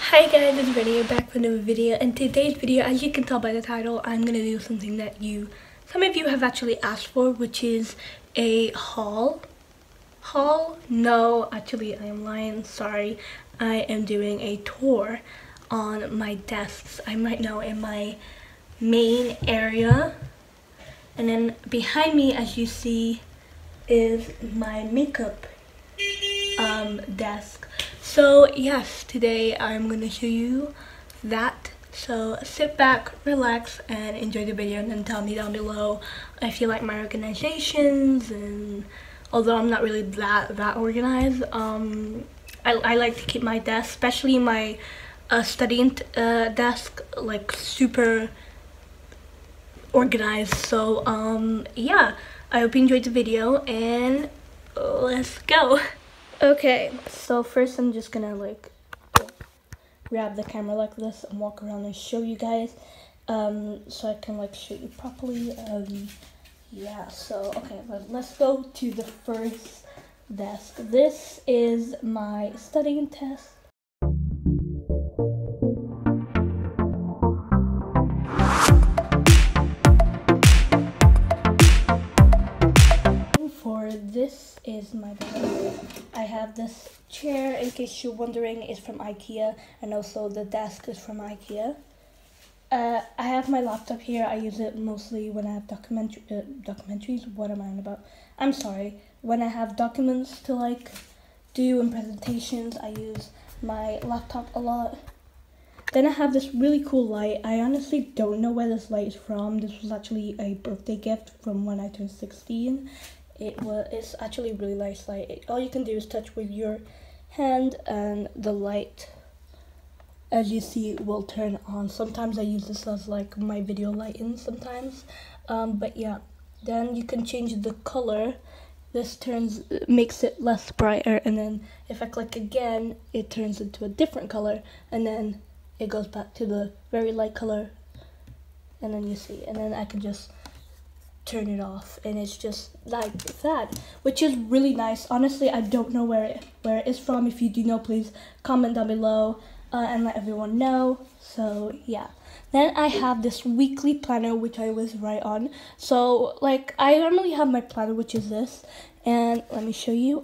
Hi guys, it's Rennie back with another video, and today's video, as you can tell by the title, I'm gonna do something that some of you have actually asked for, which is a haul. No, actually I am lying, sorry. I am doing a tour on my desks. I'm right now in my main area, and then behind me, as you see, is my makeup desk. So yes, today I'm going to show you that. So sit back, relax, and enjoy the video, and then tell me down below if you like my organizations. And although I'm not really that organized, I like to keep my desk, especially my studying desk, like super organized. So yeah, I hope you enjoyed the video, and let's go. Okay, so first I'm just gonna like grab the camera like this and walk around and show you guys, so I can like show you properly. Yeah, so okay, let's go to the first desk. This is my studying desk. This is my desk. I have this chair, in case you're wondering, is from IKEA, and also the desk is from IKEA. I have my laptop here. I use it mostly when I have documentaries. What am I on about? I'm sorry. When I have documents to like do and presentations, I use my laptop a lot. Then I have this really cool light. I honestly don't know where this light is from. This was actually a birthday gift from when I turned 16. It's actually really nice light. All you can do is touch with your hand, and the light, as you see, will turn on. Sometimes I use this as like my video lighting sometimes, but yeah. Then you can change the color. This makes it less brighter, and then if I click again, it turns into a different color, and then it goes back to the very light color, and then you see, and then I can just turn it off, and it's just like that, which is really nice. Honestly, I don't know where it is from. If you do know, please comment down below and let everyone know. So yeah, then I have this weekly planner, which I always write on. So like, I normally have my planner, which is this, and let me show you.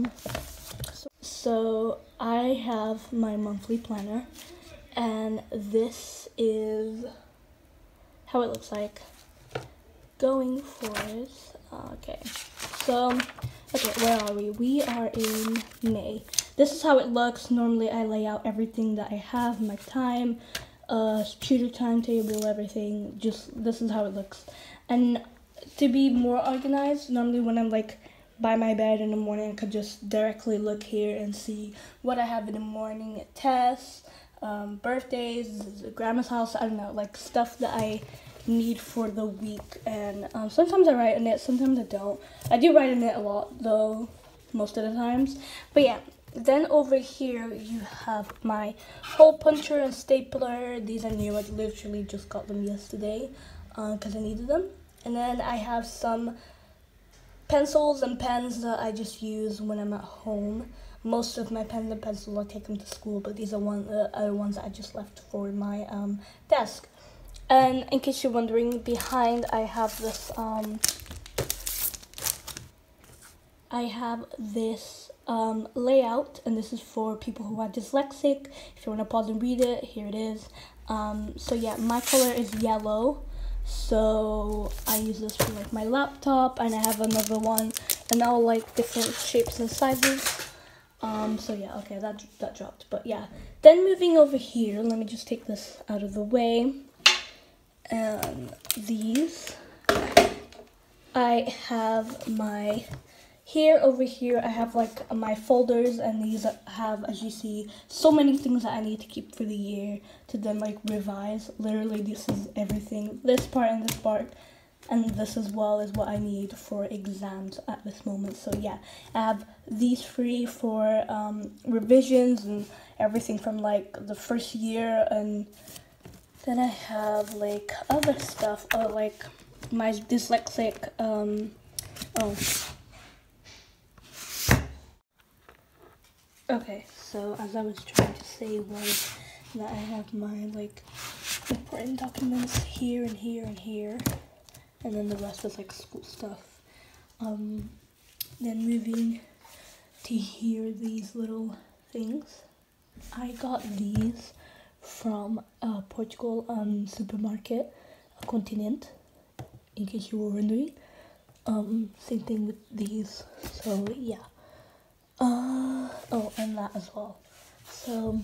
So I have my monthly planner, and this is how it looks like going forward. Okay, so where are we? We are in May. This is how it looks. Normally I lay out everything that I have, my time, tutor timetable, everything. Just this is how it looks. And to be more organized, normally when I'm like by my bed in the morning, I could just directly look here and see what I have in the morning, tests, birthdays, grandma's house, I don't know, like stuff that I need for the week. And sometimes I write in it, sometimes I don't. I do write in it a lot though, most of the times. But yeah, then over here you have my hole puncher and stapler. These are new. I literally just got them yesterday because I needed them. And then I have some pencils and pens that I just use when I'm at home. Most of my pens and pencils I take them to school, but these are ones that I just left for my desk. And in case you're wondering, behind I have this layout, and this is for people who are dyslexic. If you want to pause and read it, here it is. So yeah, my color is yellow, so I use this for like my laptop, and I have another one, and all like different shapes and sizes. So yeah, okay, that dropped, but yeah. Then moving over here, let me just take this out of the way. These, I have my, over here I have like my folders, and these have, as you see, so many things that I need to keep for the year to then like revise. Literally, this is everything, this part and this part, and this as well is what I need for exams at this moment. So yeah, I have these three for revisions and everything from like the first year. And then I have like other stuff, like my dyslexic, okay, so as I was trying to say was Now I have my like important documents here and here and here, and then the rest is like school stuff. Then moving to here, these little things. I got these from Portugal supermarket, Continente, in case you were wondering. Same thing with these, so yeah. Oh, and that as well. So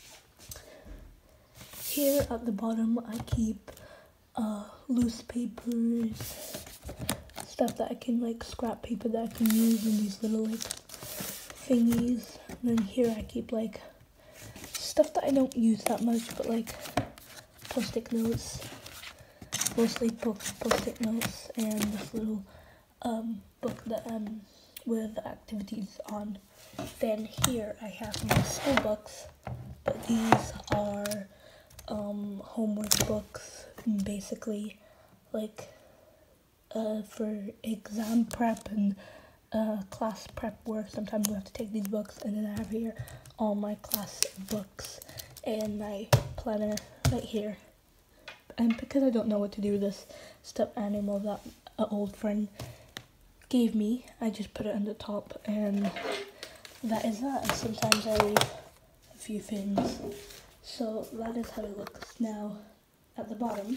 here at the bottom I keep loose papers, stuff that I can like scrap paper that I can use in these little like thingies. And then here I keep like stuff that I don't use that much, but like post-it notes, mostly post-it notes, and this little book that with activities on. Then here I have my school books, but these are homework books, basically like for exam prep and class prep work. Sometimes we have to take these books, and then I have here all my class books and my planner right here. And because I don't know what to do with this stuffed animal that an old friend gave me, I just put it on the top, and that is that. And sometimes I leave a few things. So that is how it looks now at the bottom.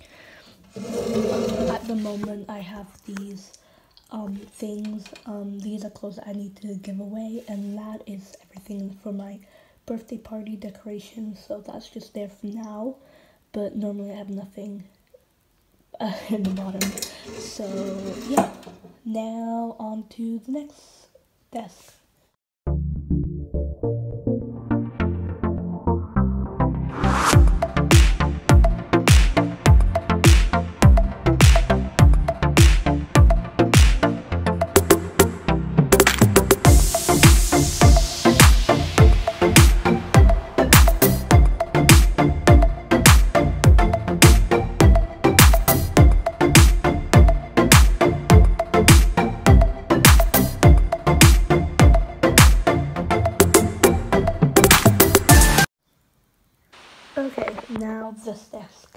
At the moment I have these things. These are clothes that I need to give away, and that is everything for my birthday party decoration. So that's just there for now, but normally I have nothing in the bottom. So yeah, now on to the next desk. Okay, now this desk.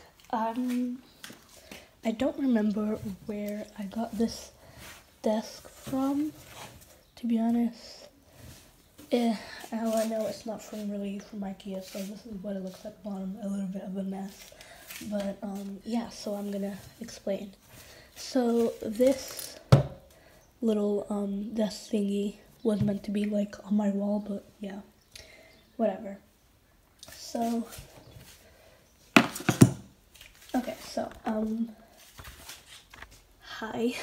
I don't remember where I got this desk from, to be honest. All I know it's not really from IKEA, so this is what it looks like bottom, a little bit of a mess. But yeah, so I'm gonna explain. So this little desk thingy was meant to be like on my wall, but yeah, whatever. So okay, so hi.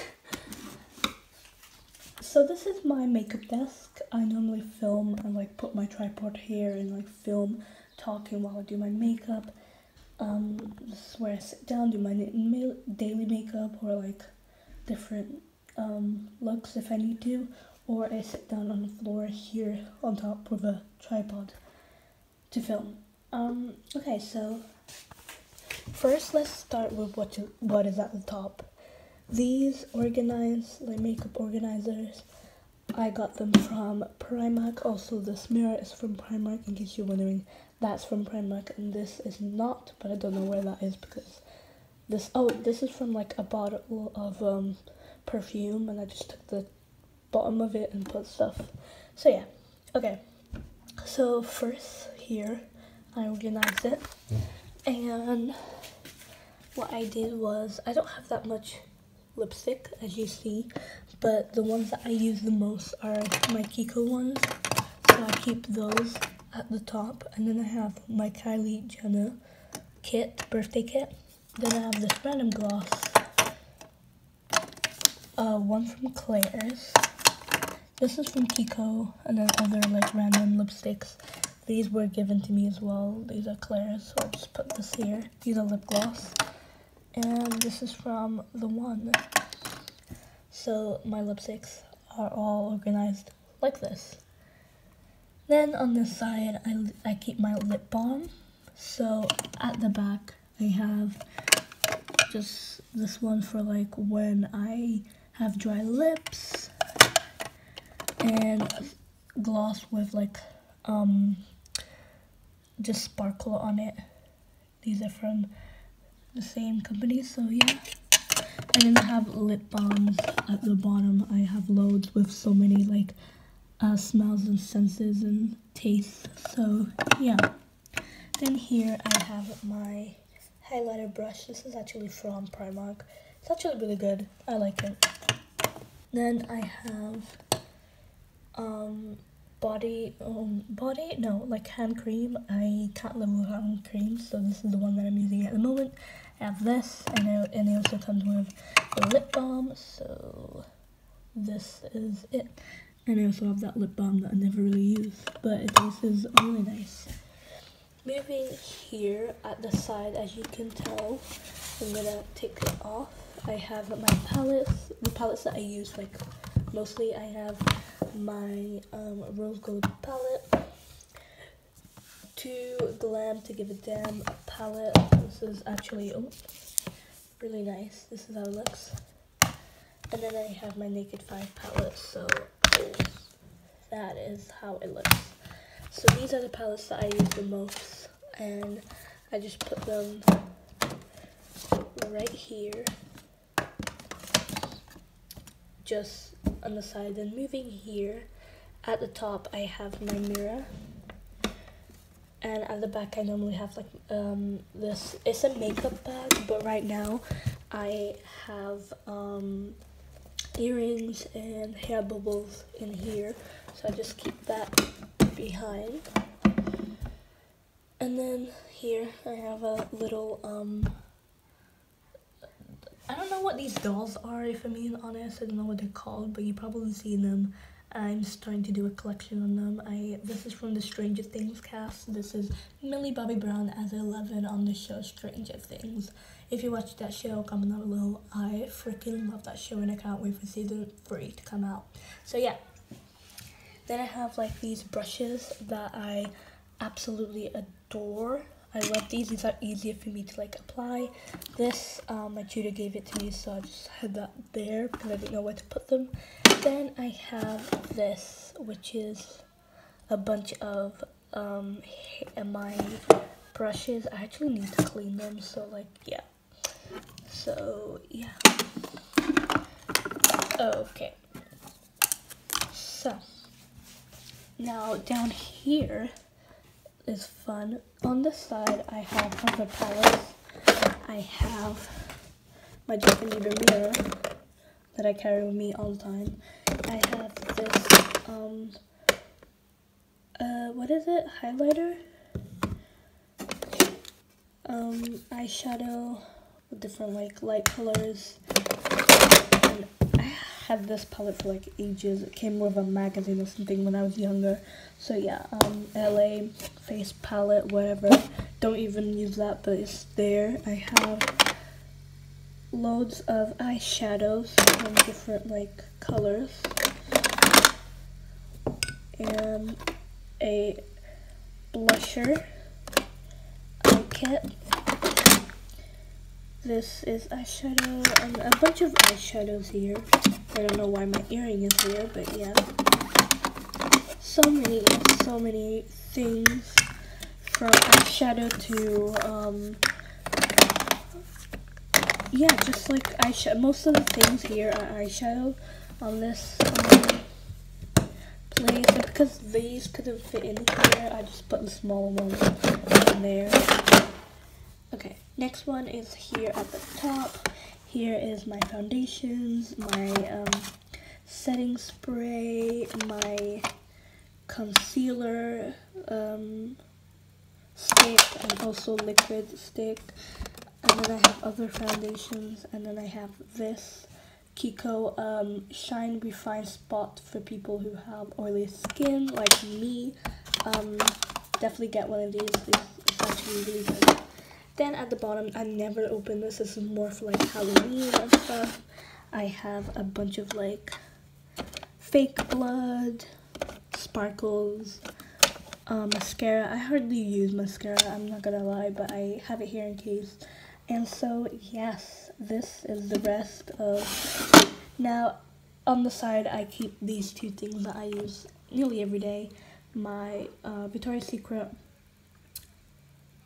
So this is my makeup desk. I normally film and like put my tripod here and like film talking while I do my makeup. This is where I sit down, do my daily makeup, or like different looks if I need to, or I sit down on the floor here on top with a tripod to film. Okay, so first let's start with what is at the top. These makeup organizers, I got them from Primark. Also this mirror is from Primark, in case you're wondering. That's from Primark, and this is not, but I don't know where that is because this is from like a bottle of perfume, and I just took the bottom of it and put stuff. So yeah, okay. So first here, I organized it, and what I did was, I don't have that much lipstick as you see, but the ones that I use the most are my Kiko ones, so I keep those at the top. And then I have my Kylie Jenner birthday kit. Then I have this random gloss, one from Claire's, this is from Kiko, and then other like random lipsticks. These were given to me as well. These are Claire's, so I'll just put this here. These are lip gloss. And this is from The One. So my lipsticks are all organized like this. Then on this side, I keep my lip balm. So at the back, I have just this one for like when I have dry lips, and gloss with like just sparkle on it. These are from the same company, so yeah. And then I have lip balms at the bottom. I have loads with so many like smells and senses and tastes, so yeah. Then here I have my highlighter brush. This is actually from Primark. It's actually really good. I like it. Then I have hand cream. I can't live without hand cream, so this is the one that I'm using at the moment. I have this, and it also comes with a lip balm, so this is it. And I also have that lip balm that I never really use, but this is really nice. Moving here at the side, as you can tell, I'm gonna take it off. I have my palettes, the palettes that I use like mostly. I have my rose gold palette, to Glam to Give a Damn palette. This is actually really nice. This is how it looks. And then I have my Naked 5 palette, so that is how it looks. So these are the palettes that I use the most, and I just put them right here, just on the side. Then moving here, at the top I have my mirror, and at the back I normally have like this. It's a makeup bag, but right now I have earrings and hair bubbles in here, so I just keep that behind. And then here I have a little I don't know what these dolls are, if I'm being honest. I don't know what they're called, but you probably seen them. I'm starting to do a collection on them. This is from the Stranger Things cast. This is Millie Bobby Brown as 11 on the show Stranger Things. If you watched that show, comment down below. I freaking love that show, and I can't wait for season 3 to come out. So yeah. Then I have like these brushes that I absolutely adore. I love these. These are easier for me to like apply. This, my tutor gave it to me, so I just had that there because I didn't know where to put them. Then I have this, which is a bunch of my brushes. I actually need to clean them, so like yeah. So yeah. Okay. So now down here is fun. On the side I have other palettes. I have my Justin Bieber mirror that I carry with me all the time. I have this what is it? Highlighter? Eyeshadow with different like light colors. And I had this palette for like ages. It came with a magazine or something when I was younger. So yeah, LA face palette, whatever. Don't even use that, but it's there. I have loads of eyeshadows in different like colors. And a blusher eye kit. This is eyeshadow and a bunch of eyeshadows here. I don't know why my earring is here, but yeah. So many things, from eyeshadow to yeah, just like eyeshadow. Most of the things here are eyeshadow on this place. And because these couldn't fit in here, I just put the smaller ones in there. Okay, next one is here at the top. Here is my foundations, my setting spray, my concealer stick, and also liquid stick. And then I have other foundations, and then I have this Kiko Shine Refine Spot for people who have oily skin like me. Definitely get one of these. It's actually really good. Then at the bottom, I never open this. This is more for like Halloween and stuff. I have a bunch of like fake blood, sparkles, mascara. I hardly use mascara, I'm not gonna lie, but I have it here in case. And so yes, this is the rest of. Now on the side I keep these two things that I use nearly every day. My Victoria's Secret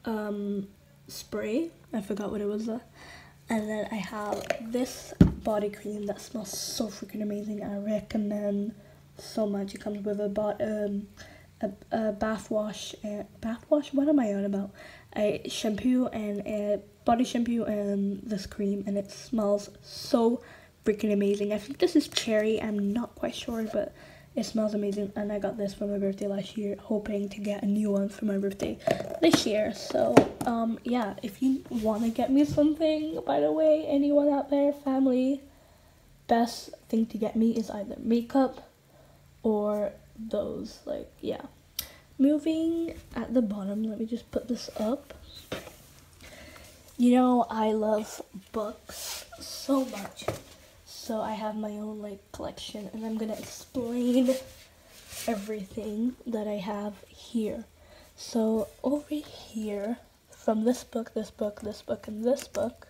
spray. I forgot what it was. And then I have this body cream that smells so freaking amazing. I recommend so much. It comes with a bath wash. What am I on about? A shampoo and a body shampoo and this cream, and it smells so freaking amazing. I think this is cherry. I'm not quite sure, but it smells amazing. And I got this for my birthday last year, hoping to get a new one for my birthday this year. So yeah, if you want to get me something, by the way, anyone out there, family, best thing to get me is either makeup or those. Like, yeah. Moving at the bottom, let me just put this up. You know, I love books so much, so I have my own like collection, and I'm gonna explain everything that I have here. So over here, from this book, this book, this book, and this book,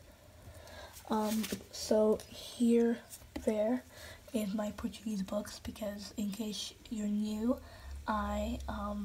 so here, there is my Portuguese books, because in case you're new, I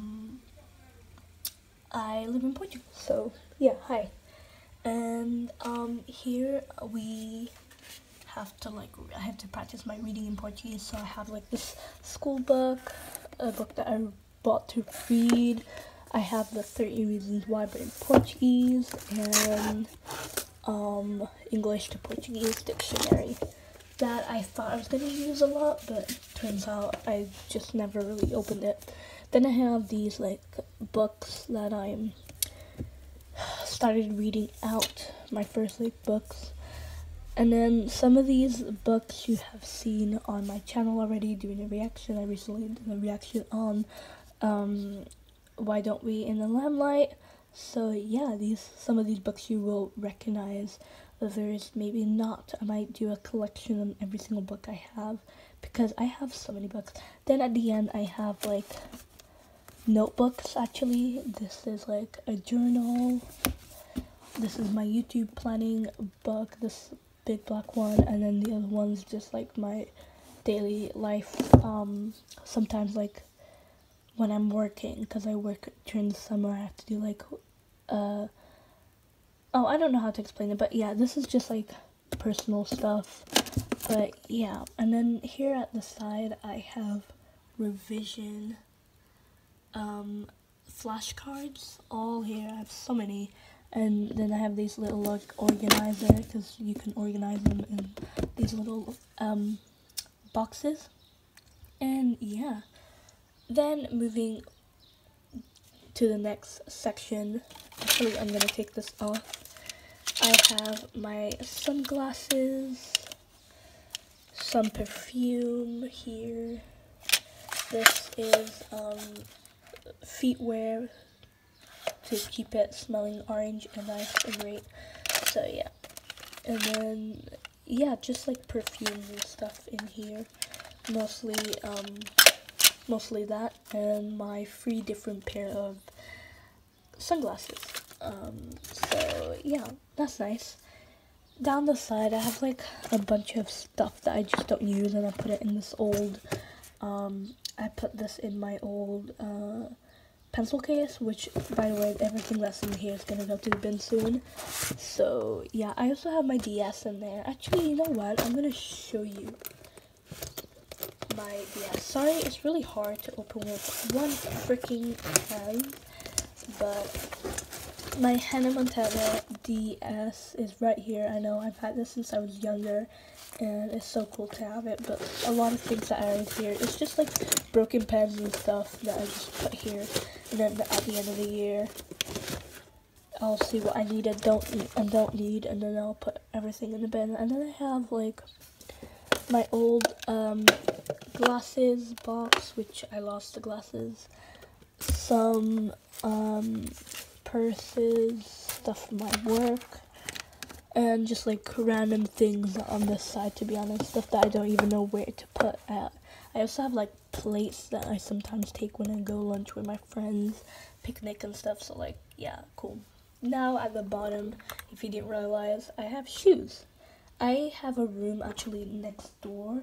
live in Portugal, so yeah, hi. And here we have to I have to practice my reading in Portuguese, so I have like this school book, a book that I bought to read. I have the 30 Reasons Why, but in Portuguese, and English to Portuguese dictionary that I thought I was going to use a lot, but turns out I just never really opened it. Then I have these like books that I'm started reading out, my first like books. And then some of these books you have seen on my channel already doing a reaction. I recently did a reaction on Why Don't We in the Limelight. So yeah, some of these books you will recognize. Others maybe not. I might do a collection on every single book I have, because I have so many books. Then at the end I have like notebooks. Actually, this is like a journal. This is my YouTube planning book, this big black one, and then the other one's just like my daily life. Sometimes like when I'm working, because I work during the summer, I have to do like I don't know how to explain it, but yeah, this is just like personal stuff. But yeah, and then here at the side I have revision flashcards all here. I have so many. And then I have these little like organizer, because you can organize them in these little boxes. And yeah, then moving to the next section, actually I'm gonna take this off. I have my sunglasses, some perfume here. This is feet wear to keep it smelling orange and nice and great. So yeah, and then yeah, just like perfumes and stuff in here, mostly that, and my 3 different pair of sunglasses. So yeah, that's nice. Down the side I have like a bunch of stuff that I just don't use, and I put it in this old I put this in my old pencil case, which by the way, everything that's in here is gonna go to the bin soon. So yeah, I also have my DS in there. Actually, you know what, I'm gonna show you my DS. Sorry, it's really hard to open with one freaking hand, but my Hannah Montana DS is right here. I know I've had this since I was younger, and it's so cool to have it, but a lot of things that are in here, it's just like broken pens and stuff that I just put here, and then at the end of the year I'll see what I need and don't need, and then I'll put everything in the bin. And then I have like my old glasses box, which I lost the glasses, some purses, stuff for my work, and just like random things on this side, to be honest, stuff that I don't even know where to put at. I also have like plates that I sometimes take when I go lunch with my friends, picnic and stuff, so like yeah, cool. Now at the bottom, if you didn't realize, I have shoes. I have a room actually next door,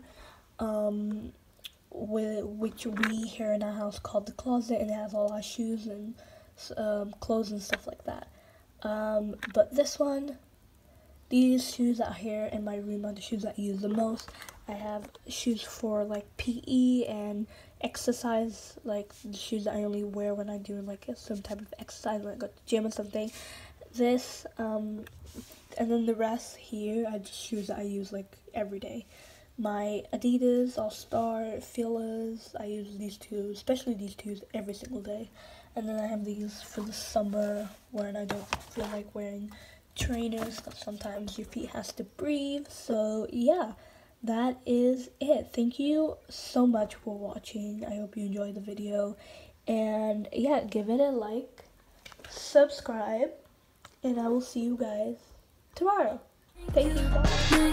which we here in our house called the closet, and it has all our shoes and clothes and stuff like that. But this one, these shoes out here in my room are the shoes that I use the most. I have shoes for like PE and exercise, like the shoes that I only wear when I do like some type of exercise, when I go to the gym or something. This, and then the rest here are just shoes that I use like every day. My Adidas All-Star Filas, I use these two, especially these two, every single day. And then I have these for the summer when I don't feel like wearing trainers, because sometimes your feet has to breathe. So yeah, that is it. Thank you so much for watching. I hope you enjoyed the video. And yeah, give it a like, subscribe, and I will see you guys tomorrow. Thank you, bye.